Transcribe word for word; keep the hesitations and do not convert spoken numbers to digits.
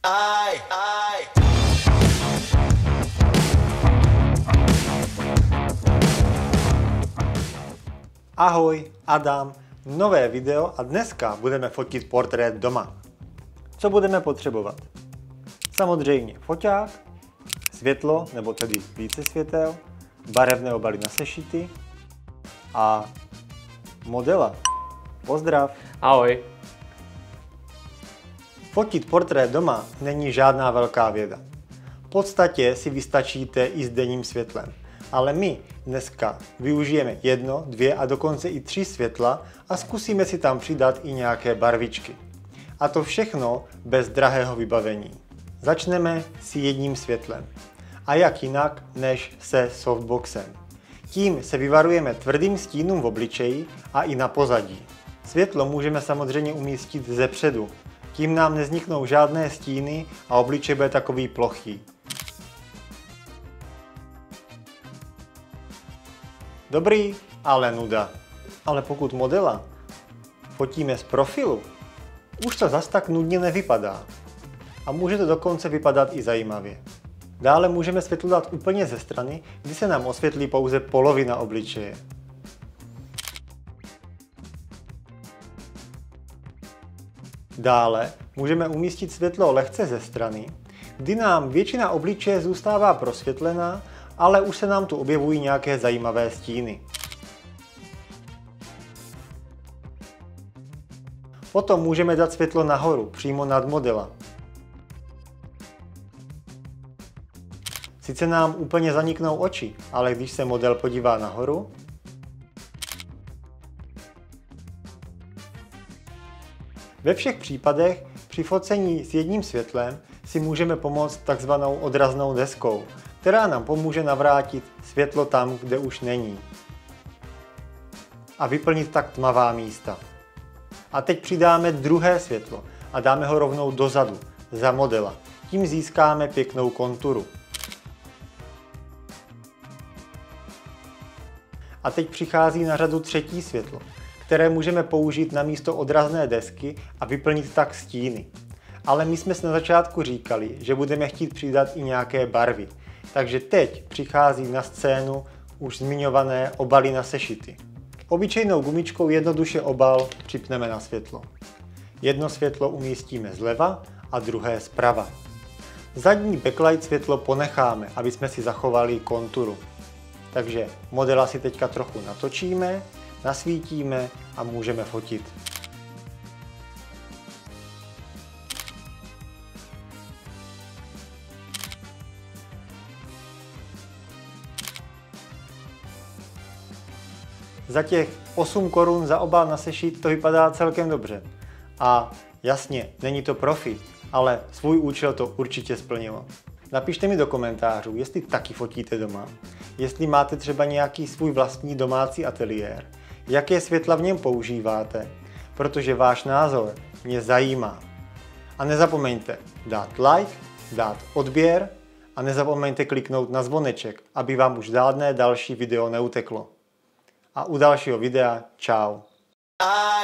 Aj, aj. Ahoj, Adam, nové video a dneska budeme fotit portrét doma. Co budeme potřebovat? Samozřejmě foťák, světlo, nebo tedy více světel, barevné obaly na sešity a modela. Pozdrav! Ahoj. Fotit portrét doma není žádná velká věda. V podstatě si vystačíte i s denním světlem. Ale my dneska využijeme jedno, dvě a dokonce i tři světla a zkusíme si tam přidat i nějaké barvičky. A to všechno bez drahého vybavení. Začneme s jedním světlem. A jak jinak než se softboxem. Tím se vyvarujeme tvrdým stínům v obličeji a i na pozadí. Světlo můžeme samozřejmě umístit zepředu. Tím nám nevzniknou žádné stíny a obličej bude takový plochý. Dobrý, ale nuda. Ale pokud modela fotíme z profilu, už to zas tak nudně nevypadá. A může to dokonce vypadat i zajímavě. Dále můžeme světlo dát úplně ze strany, kdy se nám osvětlí pouze polovina obličeje. Dále můžeme umístit světlo lehce ze strany, kdy nám většina obličeje zůstává prosvětlená, ale už se nám tu objevují nějaké zajímavé stíny. Potom můžeme dát světlo nahoru, přímo nad modela. Sice nám úplně zaniknou oči, ale když se model podívá nahoru, ve všech případech při focení s jedním světlem si můžeme pomoct takzvanou odraznou deskou, která nám pomůže navrátit světlo tam, kde už není. A vyplnit tak tmavá místa. A teď přidáme druhé světlo a dáme ho rovnou dozadu, za modela. Tím získáme pěknou konturu. A teď přichází na řadu třetí světlo, které můžeme použít na místo odrazné desky a vyplnit tak stíny. Ale my jsme si na začátku říkali, že budeme chtít přidat i nějaké barvy. Takže teď přichází na scénu už zmiňované obaly na sešity. Obyčejnou gumičkou jednoduše obal připneme na světlo. Jedno světlo umístíme zleva a druhé zprava. Zadní backlight světlo ponecháme, aby jsme si zachovali konturu. Takže modela si teďka trochu natočíme, nasvítíme a můžeme fotit. Za těch osm korun za obal na sešit to vypadá celkem dobře. A jasně, není to profi, ale svůj účel to určitě splnilo. Napište mi do komentářů, jestli taky fotíte doma, jestli máte třeba nějaký svůj vlastní domácí ateliér, jaké světla v něm používáte, protože váš názor mě zajímá. A nezapomeňte dát like, dát odběr a nezapomeňte kliknout na zvoneček, aby vám už žádné další video neuteklo. A u dalšího videa čau.